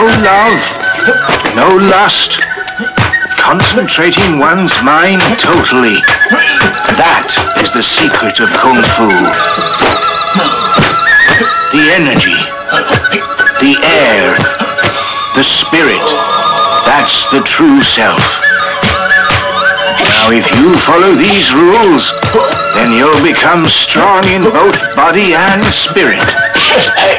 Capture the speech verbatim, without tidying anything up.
No love, no lust. Concentrating one's mind totally. That is the secret of Kung Fu. The energy, the air, the spirit, that's the true self. Now if you follow these rules, then you'll become strong in both body and spirit.